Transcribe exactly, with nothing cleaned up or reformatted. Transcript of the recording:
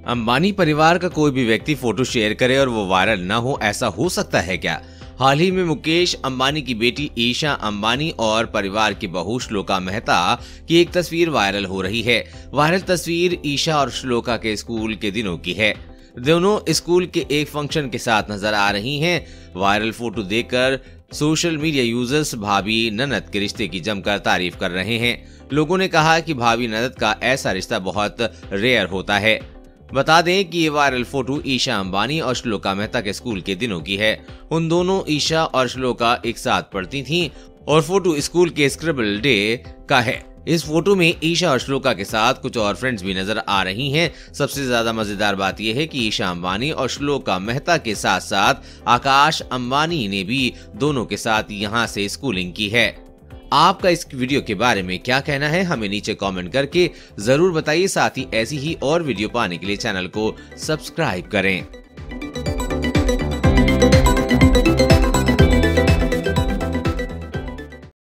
अंबानी परिवार का कोई भी व्यक्ति फोटो शेयर करे और वो वायरल न हो, ऐसा हो सकता है क्या? हाल ही में मुकेश अंबानी की बेटी ईशा अंबानी और परिवार की बहू श्लोका मेहता की एक तस्वीर वायरल हो रही है। वायरल तस्वीर ईशा और श्लोका के स्कूल के दिनों की है। दोनों स्कूल के एक फंक्शन के साथ नजर आ रही हैं। वायरल फोटो देखकर सोशल मीडिया यूजर्स भाभी ननद के रिश्ते की जमकर तारीफ कर रहे हैं। लोगों ने कहा कि भाभी ननद का ऐसा रिश्ता बहुत रेयर होता है। बता दें कि ये वायरल फोटो ईशा अंबानी और श्लोका मेहता के स्कूल के दिनों की है। उन दोनों ईशा और श्लोका एक साथ पढ़ती थीं और फोटो स्कूल के स्क्रिबल डे का है। इस फोटो में ईशा और श्लोका के साथ कुछ और फ्रेंड्स भी नजर आ रही हैं। सबसे ज्यादा मजेदार बात यह है कि ईशा अंबानी और श्लोका मेहता के साथ साथ आकाश अंबानी ने भी दोनों के साथ यहां से स्कूलिंग की है। आपका इस वीडियो के बारे में क्या कहना है, हमें नीचे कमेंट करके जरूर बताइए। साथ ही ऐसी ही और वीडियो पाने के लिए चैनल को सब्सक्राइब करें।